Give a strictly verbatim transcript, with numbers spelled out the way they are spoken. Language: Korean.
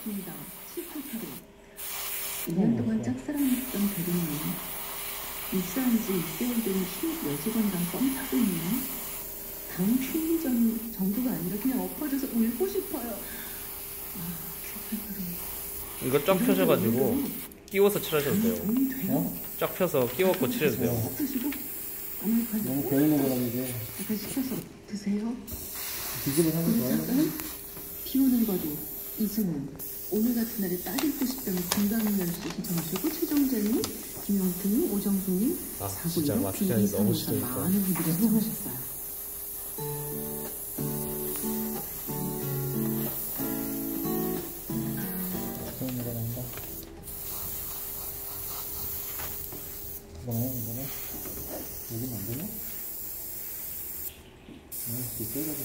있습니다. 시크릿으로. 이 년 동안 짝사랑했던 대리님은 입사한 지 육 개월 된 신입 여직원이랑 썸 타고 있네요. 다음 심리전 정도가 아니라 그냥 엎어져서 울고 싶어요. 아, 시크릿으로. 이거 쫙 펴셔가지고 끼워서 칠하셔도 돼요. 어? 쫙 펴서 끼워갖고 칠해도 돼요. 드시고 아메리카노 너무 괜히 먹으라고 이게. 약간 식혀서 드세요. 뒤집어 하는 거야. 비 오는 거도 이승훈 오늘 같은 날에 딸 입고 싶다면 금강인열수 신청하시고 최정재님, 김용태님, 오정수님, 아, 사구이로 마취장이 너무 비이상호사 싫으니까. 많은 분들이 신청하셨어요. 그런 거가 나온다. 뭐야 이거는? 여기는 안 되나? 아, 이거 빼가지고.